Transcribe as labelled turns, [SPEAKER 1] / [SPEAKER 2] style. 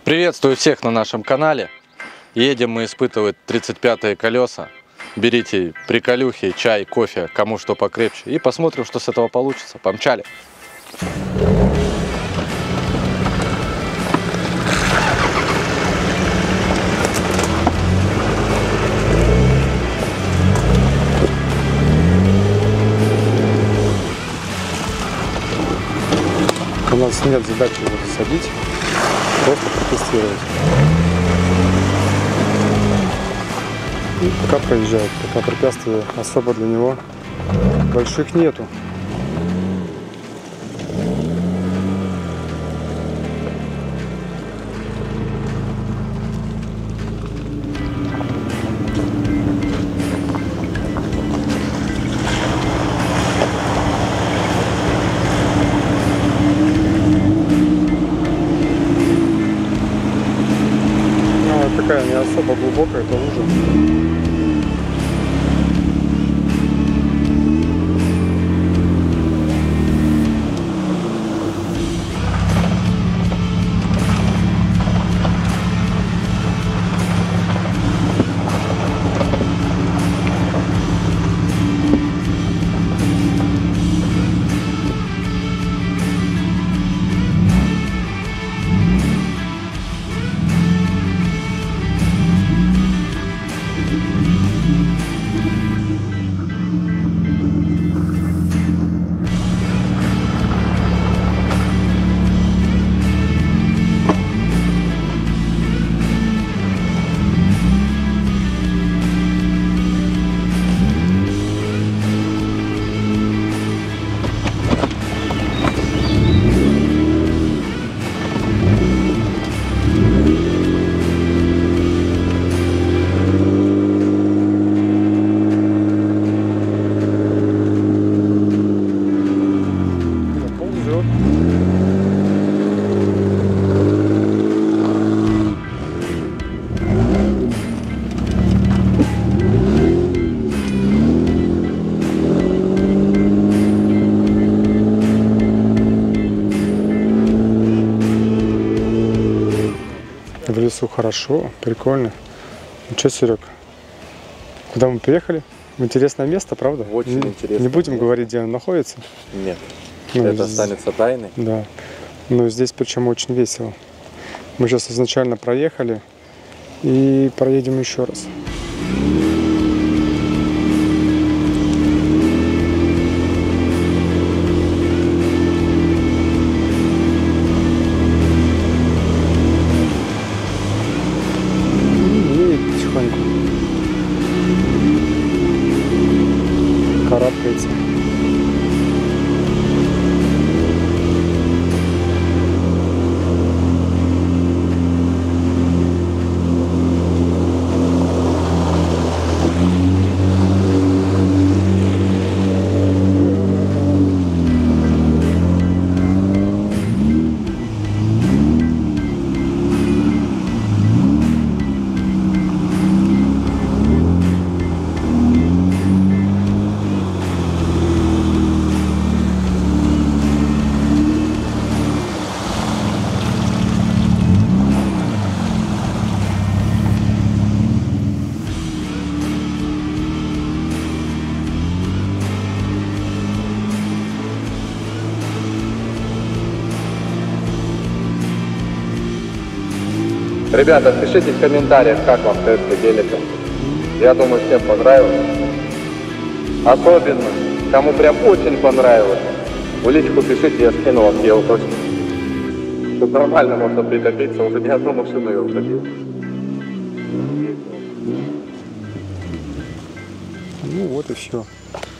[SPEAKER 1] Приветствую всех на нашем канале. Едем мы испытывать 35-е колеса. Берите приколюхи, чай, кофе, кому что покрепче. И посмотрим, что с этого получится. Помчали!
[SPEAKER 2] У нас нет задачи его засадить, просто протестировать. И пока проезжает, пока препятствий особо для него больших нету. Такая не особо глубокая, это лужа. В лесу хорошо, прикольно. Ну что, Серег, куда мы приехали? В интересное место, правда?
[SPEAKER 1] Очень интересно.
[SPEAKER 2] Не будем говорить, где он находится?
[SPEAKER 1] Нет,
[SPEAKER 2] Ну,
[SPEAKER 1] это останется тайной.
[SPEAKER 2] Да, но здесь причем очень весело. Мы сейчас изначально проехали и проедем еще раз. Карабкается.
[SPEAKER 1] Ребята, пишите в комментариях, как вам тест геликом. Я думаю, всем понравилось. Особенно, кому прям очень понравилось, в личку пишите, я скину вам гел точно. Тут нормально можно притопиться, уже не одну машину я уходил.
[SPEAKER 2] Ну вот и все.